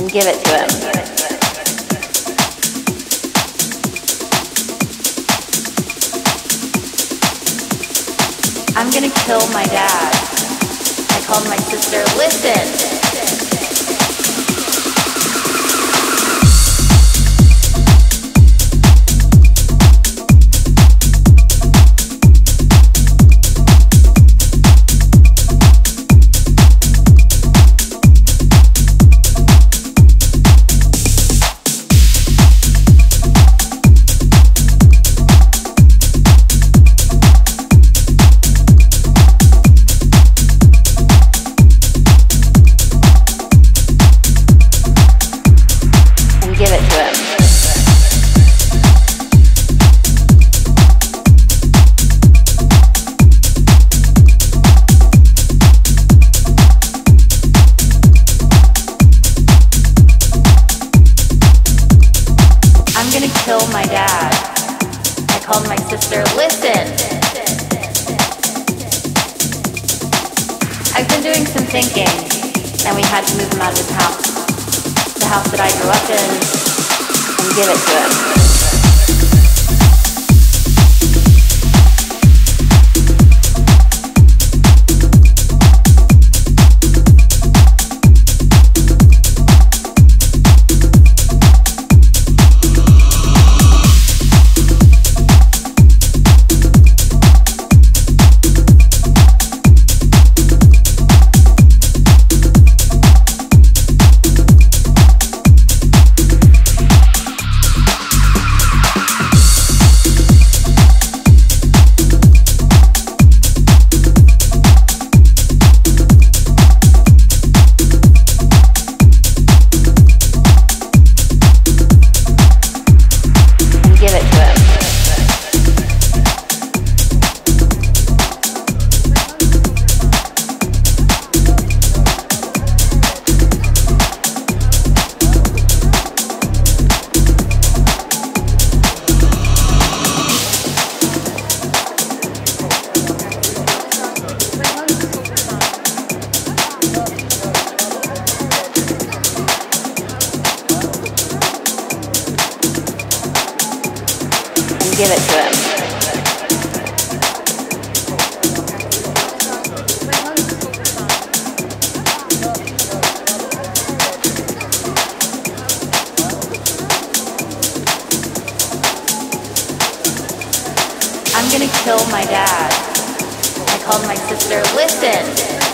and give it to him. I'm gonna kill my dad. I called my sister, listen. Give it to him. I'm gonna kill my dad. I called my sister, listen.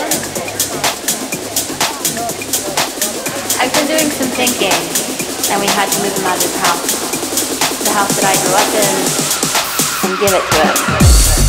I've been doing some thinking, and we had to move him out of his house. The house that I grew up in, and give it to him.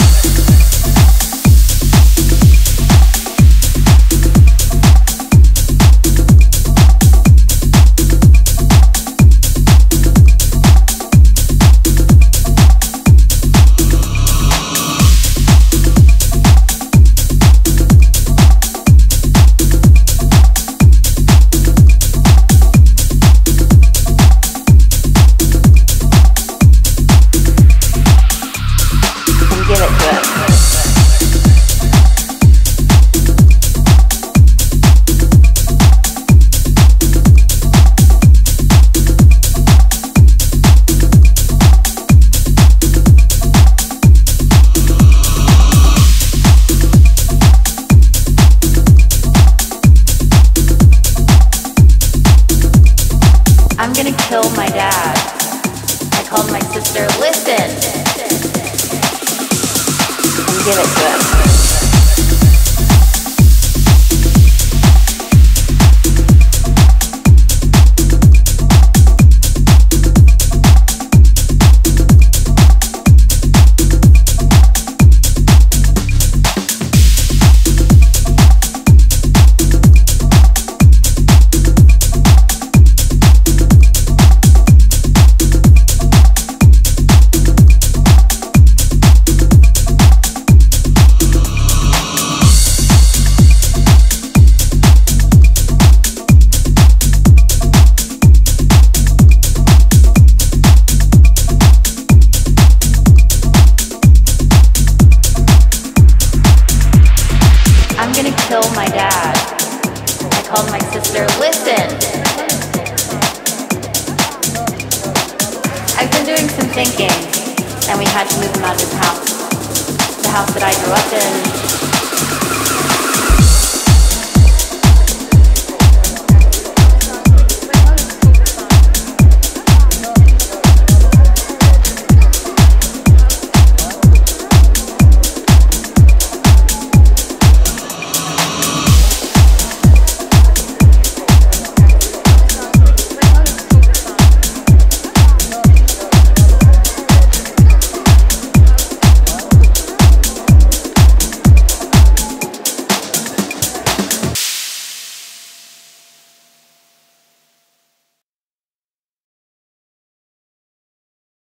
I'm gonna kill my dad. I called my sister, listen. And give it to him. thinking, and we had to move him out of his house. The house that I grew up in.